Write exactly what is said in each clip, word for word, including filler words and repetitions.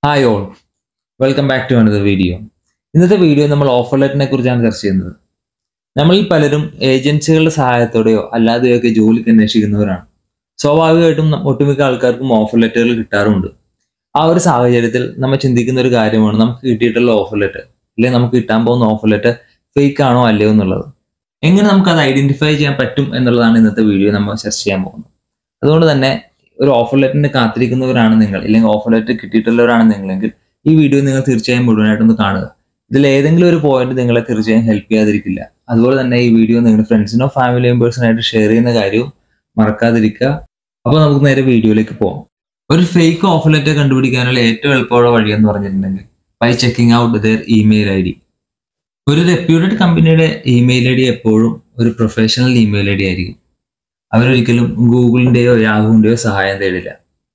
Hi all, welcome back to another video. ഇന്നത്തെ video നമ്മൾ offer ലെറ്ററിനെ കുറിച്ചാണ് ചർച്ച ചെയ്യുന്നത്. നമ്മളിൽ പലരും ഏജൻസികളുടെ സഹായത്തോടെയോ അല്ലാതെയൊക്കെ ജോലിക്ക് അന്വേഷിക്കുന്നവരാണ്. സ്വാഭാവികമായിട്ടും ഒട്ടുമിക്ക ആൾക്കാർക്കും ഓഫർ ലെറ്ററുകൾ കിട്ടാറുണ്ട്. ആ ഒരു സാഹചര്യത്തിൽ നമ്മൾ ചിന്തിക്കുന്ന ഒരു കാര്യമാണ് നമുക്ക് കിട്ടിയിട്ടുള്ള ഓഫർ ലെറ്റർ അല്ലെങ്കിൽ നമുക്ക് കിട്ടാൻ പോകുന്ന ഓഫർ ലെറ്റർ ഫേക്ക് ആണോ അല്ലയോ എന്നുള്ളത്. എങ്ങനെ നമുക്ക് അത് ഐഡന്റിഫൈ ചെയ്യാൻ പറ്റും എന്നുള്ളതാണ് ഇന്നത്തെ വീഡിയോ നമ്മൾ ചർച്ച ചെയ്യാൻ പോകുന്നത്. അതുകൊണ്ട് തന്നെ ഒരു ഓഫർ ലെറ്ററിന് കാത്തിരിക്കുന്നവരാണ് നിങ്ങൾ, അല്ലെങ്കിൽ ഓഫർ ലെറ്റർ കിട്ടിയിട്ടുള്ളവരാണ് നിങ്ങളെങ്കിൽ ഈ വീഡിയോ നിങ്ങൾ തീർച്ചയായും മുഴുവനായിട്ടൊന്ന് കാണുക. ഇതിൽ ഏതെങ്കിലും ഒരു പോയിന്റ് നിങ്ങളെ തീർച്ചയായും ഹെൽപ്പ് ചെയ്യാതിരിക്കില്ല. അതുപോലെ തന്നെ ഈ വീഡിയോ നിങ്ങളുടെ ഫ്രണ്ട്സിനോ ഫാമിലി മെമ്പേഴ്സിനായിട്ട് ഷെയർ ചെയ്യുന്ന കാര്യവും മറക്കാതിരിക്കുക. അപ്പോൾ നമുക്ക് നേരെ വീഡിയോയിലേക്ക് പോകാം. ഒരു ഫേക്ക് ഓഫർ ലെറ്റർ കണ്ടുപിടിക്കാനുള്ള ഏറ്റവും എളുപ്പമുള്ള വഴി എന്ന് പറഞ്ഞിട്ടുണ്ടെങ്കിൽ by checking out their email I ഡി. ഒരു റെപ്യൂട്ടഡ് കമ്പനിയുടെ ഇമെയിൽ ഐ ഡി എപ്പോഴും ഒരു പ്രൊഫഷണൽ ഇമെയിൽ ഐ ഡി ആയിരിക്കും. അവരൊരിക്കലും ഗൂഗിളിൻ്റെയോ യാഹുവിൻ്റെയോ സഹായം തേടില്ല.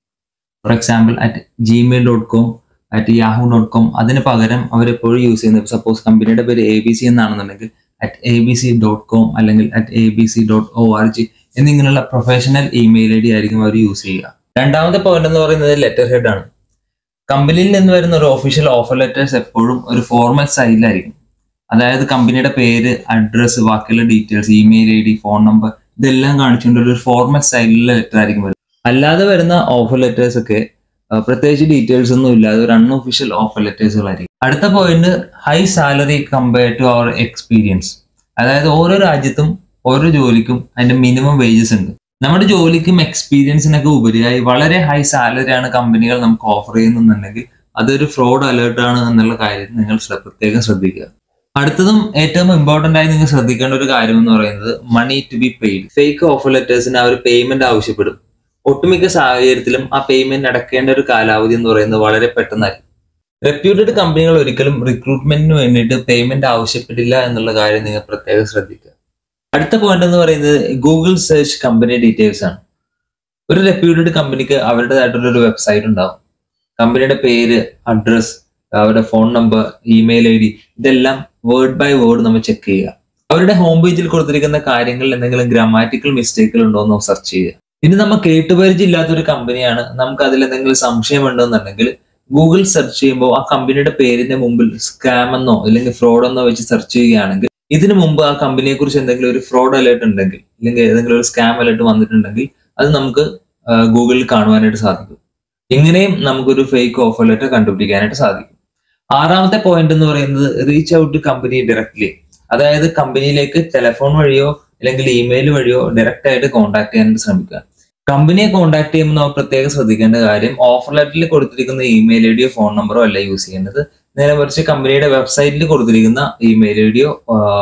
For example at Gmail dot com at Yahoo dot com അതിന് പകരം അവരെപ്പോഴും യൂസ് ചെയ്യുന്നത്, സപ്പോസ് കമ്പനിയുടെ പേര് എ ബി സി എന്നാണെന്നുണ്ടെങ്കിൽ at A B C dot com അല്ലെങ്കിൽ at A B C dot O R G എന്നിങ്ങനെയുള്ള പ്രൊഫഷണൽ ഇമെയിൽ ഐ ഡി ആയിരിക്കും അവർ യൂസ് ചെയ്യുക. രണ്ടാമത്തെ പോയിന്റ് എന്ന് പറയുന്നത് ലെറ്റർ ഹെഡ് ആണ്. കമ്പനിയിൽ നിന്ന് വരുന്ന ഒരു ഒഫീഷ്യൽ ഓഫർ ലെറ്റേഴ്സ് എപ്പോഴും ഒരു ഫോർമൽ സ്റ്റൈലിലായിരിക്കും. അതായത് കമ്പനിയുടെ പേര്, അഡ്രസ്സ്, ബാക്കിയുള്ള details, email I D, phone number ഇതെല്ലാം കാണിച്ചുകൊണ്ട് ഒരു ഫോർമൽ സ്റ്റൈലിലുള്ള ലെറ്റർ ആയിരിക്കും വരുന്നത്. അല്ലാതെ വരുന്ന ഓഫർ ലെറ്റേഴ്സ് ഒക്കെ പ്രത്യേകിച്ച് ഡീറ്റെയിൽസ് ഒന്നും ഇല്ലാതെ ഒരു അൺഒഫീഷ്യൽ ഓഫർ ലെറ്റേഴ്സുകളായിരിക്കും. അടുത്ത point high salary compared to അവർ എക്സ്പീരിയൻസ്. അതായത് ഓരോ രാജ്യത്തും ഓരോ ജോലിക്കും അതിന്റെ മിനിമം വേജസ് ഉണ്ട്. നമ്മുടെ ജോലിക്കും എക്സ്പീരിയൻസിനൊക്കെ ഉപരിയായി വളരെ ഹൈ സാലറിയാണ് കമ്പനികൾ നമുക്ക് ഓഫർ ചെയ്യുന്നുണ്ടെങ്കിൽ അതൊരു ഫ്രോഡ് അലേർട്ട് ആണ് എന്നുള്ള കാര്യം നിങ്ങൾ പ്രത്യേകം ശ്രദ്ധിക്കുക. അടുത്തതും ഏറ്റവും ഇമ്പോർട്ടന്റ് ആയി നിങ്ങൾ ശ്രദ്ധിക്കേണ്ട ഒരു കാര്യം എന്ന് പറയുന്നത് money to be paid. Fake offer ലെറ്റേഴ്സിന് അവർ പേയ്മെന്റ് ആവശ്യപ്പെടും. ഒട്ടുമിക്ക സാഹചര്യത്തിലും ആ പേയ്മെന്റ് അടക്കേണ്ട ഒരു കാലാവധി എന്ന് പറയുന്നത് വളരെ പെട്ടെന്നായിരിക്കും. റെപ്യൂട്ടഡ് കമ്പനികൾ ഒരിക്കലും റിക്രൂട്ട്മെന്റിന് വേണ്ടിയിട്ട് പേയ്മെന്റ് ആവശ്യപ്പെടില്ല എന്നുള്ള കാര്യം നിങ്ങൾ പ്രത്യേകം ശ്രദ്ധിക്കുക. അടുത്ത പോയിന്റ് എന്ന് പറയുന്നത് ഗൂഗിൾ സെർച്ച് കമ്പനി ഡീറ്റെയിൽസ് ആണ്. ഒരു റെപ്യൂട്ടഡ് കമ്പനിക്ക് അവരുടേതായിട്ടുള്ള ഒരു വെബ്സൈറ്റ് ഉണ്ടാവും. കമ്പനിയുടെ പേര്, അഡ്രസ്, അവരുടെ phone number, email I D ഇതെല്ലാം വേർഡ് ബൈ വേർഡ് നമ്മൾ ചെക്ക് ചെയ്യുക. അവരുടെ ഹോം പേജിൽ കൊടുത്തിരിക്കുന്ന കാര്യങ്ങളിൽ എന്തെങ്കിലും ഗ്രാമാറ്റിക്കൽ മിസ്റ്റേക്കുകൾ ഉണ്ടോ എന്ന് സെർച്ച് ചെയ്യുക. ഇനി നമ്മൾ കേട്ടുപരിചയം ഇല്ലാത്തൊരു കമ്പനിയാണ്, നമുക്ക് അതിൽ എന്തെങ്കിലും സംശയം ഉണ്ടെന്നുണ്ടെങ്കിൽ ഗൂഗിൾ സെർച്ച് ചെയ്യുമ്പോൾ ആ കമ്പനിയുടെ പേരിന്റെ മുമ്പിൽ സ്കാം എന്നോ അല്ലെങ്കിൽ ഫ്രോഡ് എന്നോ വെച്ച് സെർച്ച് ചെയ്യുകയാണെങ്കിൽ ഇതിനു മുമ്പ് ആ കമ്പനിയെ കുറിച്ച് എന്തെങ്കിലും ഒരു ഫ്രോഡ് അലേർട്ട് ഉണ്ടെങ്കിൽ അല്ലെങ്കിൽ ഏതെങ്കിലും ഒരു സ്കാം അലേർട്ട് വന്നിട്ടുണ്ടെങ്കിൽ അത് നമുക്ക് ഗൂഗിളിൽ കാണുവാനായിട്ട് സാധിക്കും. ഇങ്ങനെയും നമുക്കൊരു ഫേക്ക് ഓഫർ ലെറ്റർ കണ്ടുപിടിക്കാനായിട്ട് സാധിക്കും. ആറാമത്തെ പോയിന്റ് എന്ന് പറയുന്നത് reach out to company directly. അതായത് കമ്പനിയിലേക്ക് ടെലിഫോൺ വഴിയോ അല്ലെങ്കിൽ ഇമെയിൽ വഴിയോ ഡയറക്റ്റ് ആയിട്ട് കോൺടാക്ട് ചെയ്യാനായിട്ട് ശ്രമിക്കുക. കമ്പനിയെ കോൺടാക്ട് ചെയ്യുമ്പോൾ നമ്മൾ പ്രത്യേകം ശ്രദ്ധിക്കേണ്ട കാര്യം ഓഫർ ലെറ്ററിൽ കൊടുത്തിരിക്കുന്ന ഇമെയിൽ ഐ ഡിയോ ഫോൺ നമ്പറോ അല്ല യൂസ് ചെയ്യേണ്ടത്. നേരെ മറിച്ച് കമ്പനിയുടെ വെബ്സൈറ്റിൽ കൊടുത്തിരിക്കുന്ന ഇമെയിൽ ഐ ഡിയോ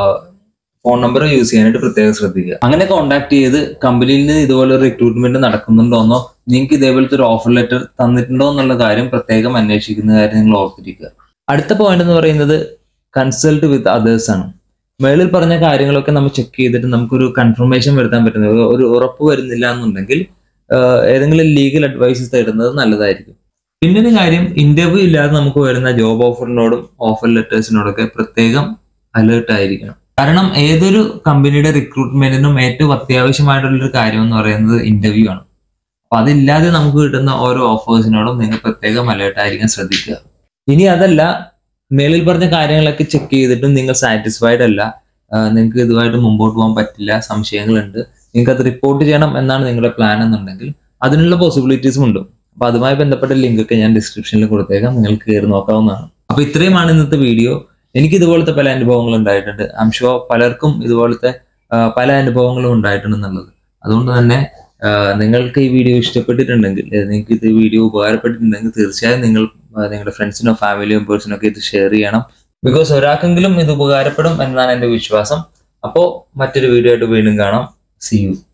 ഫോൺ നമ്പറോ യൂസ് ചെയ്യാനായിട്ട് പ്രത്യേകം ശ്രദ്ധിക്കുക. അങ്ങനെ കോൺടാക്ട് ചെയ്ത് കമ്പനിയിൽ നിന്ന് ഇതുപോലെ ഒരു റിക്രൂട്ട്മെന്റ് നടക്കുന്നുണ്ടോന്നോ നിങ്ങൾക്ക് ഇതേപോലത്തെ ഒരു ഓഫർ ലെറ്റർ തന്നിട്ടുണ്ടോ എന്നുള്ള കാര്യം പ്രത്യേകം അന്വേഷിക്കുന്ന കാര്യം നിങ്ങൾ ഓർത്തിരിക്കുക. അടുത്ത പോയിന്റ് എന്ന് പറയുന്നത് കൺസൾട്ട് വിത്ത് അതേഴ്സ് ആണ്. മേളിൽ പറഞ്ഞ കാര്യങ്ങളൊക്കെ നമ്മൾ ചെക്ക് ചെയ്തിട്ട് നമുക്കൊരു കൺഫർമേഷൻ വരുത്താൻ പറ്റുന്നത്, ഒരു ഉറപ്പ് വരുന്നില്ല എന്നുണ്ടെങ്കിൽ ഏതെങ്കിലും ലീഗൽ അഡ്വൈസസ് തരുന്നത് നല്ലതായിരിക്കും. പിന്നൊരു കാര്യം, ഇന്റർവ്യൂ ഇല്ലാതെ നമുക്ക് വരുന്ന ജോബ് ഓഫറിനോടും ഓഫർ ലെറ്റേഴ്സിനോടൊക്കെ പ്രത്യേകം അലേർട്ട് ആയിരിക്കണം. കാരണം ഏതൊരു കമ്പനിയുടെ റിക്രൂട്ട്മെന്റിനും ഏറ്റവും അത്യാവശ്യമായിട്ടുള്ളൊരു കാര്യം എന്ന് പറയുന്നത് ഇന്റർവ്യൂ ആണ്. അപ്പൊ അതില്ലാതെ നമുക്ക് കിട്ടുന്ന ഓരോ ഓഫേഴ്സിനോടും നിങ്ങൾ പ്രത്യേകം അലേർട്ട് ആയിരിക്കാൻ ശ്രദ്ധിക്കുക. ഇനി അതല്ല, മേളിൽ പറഞ്ഞ കാര്യങ്ങളൊക്കെ ചെക്ക് ചെയ്തിട്ടും നിങ്ങൾ സാറ്റിസ്ഫൈഡ് അല്ല, നിങ്ങൾക്ക് ഇതുമായിട്ട് മുമ്പോട്ട് പോകാൻ പറ്റില്ല, സംശയങ്ങളുണ്ട്, നിങ്ങൾക്ക് അത് റിപ്പോർട്ട് ചെയ്യണം എന്നാണ് നിങ്ങളുടെ പ്ലാൻ എന്നുണ്ടെങ്കിൽ അതിനുള്ള പോസിബിലിറ്റീസും ഉണ്ട്. അപ്പൊ അതുമായി ബന്ധപ്പെട്ട ലിങ്ക് ഒക്കെ ഞാൻ ഡിസ്ക്രിപ്ഷനിൽ കൊടുത്തേക്കാം, നിങ്ങൾക്ക് കയറി നോക്കാവുന്നതാണ്. അപ്പൊ ഇത്രയുമാണ് ഇന്നത്തെ വീഡിയോ. എനിക്ക് ഇതുപോലത്തെ പല അനുഭവങ്ങളും ഉണ്ടായിട്ടുണ്ട്. ഐ ആം ഷുവർ പലർക്കും ഇതുപോലത്തെ പല അനുഭവങ്ങളും ഉണ്ടായിട്ടുണ്ടെന്നുള്ളത്. അതുകൊണ്ട് തന്നെ നിങ്ങൾക്ക് ഈ വീഡിയോ ഇഷ്ടപ്പെട്ടിട്ടുണ്ടെങ്കിൽ, നിങ്ങൾക്ക് ഇത് വീഡിയോ ഉപകാരപ്പെട്ടിട്ടുണ്ടെങ്കിൽ തീർച്ചയായും നിങ്ങൾ നിങ്ങളുടെ ഫ്രണ്ട്സിനോ ഫാമിലി മെമ്പേഴ്സിനോ ഒക്കെ ഇത് ഷെയർ ചെയ്യണം. ബിക്കോസ് ഒരാൾക്കെങ്കിലും ഇത് ഉപകാരപ്പെടും എന്നാണ് എൻ്റെ വിശ്വാസം. അപ്പോൾ മറ്റൊരു വീഡിയോ ആയിട്ട് വീണ്ടും കാണാം. See U.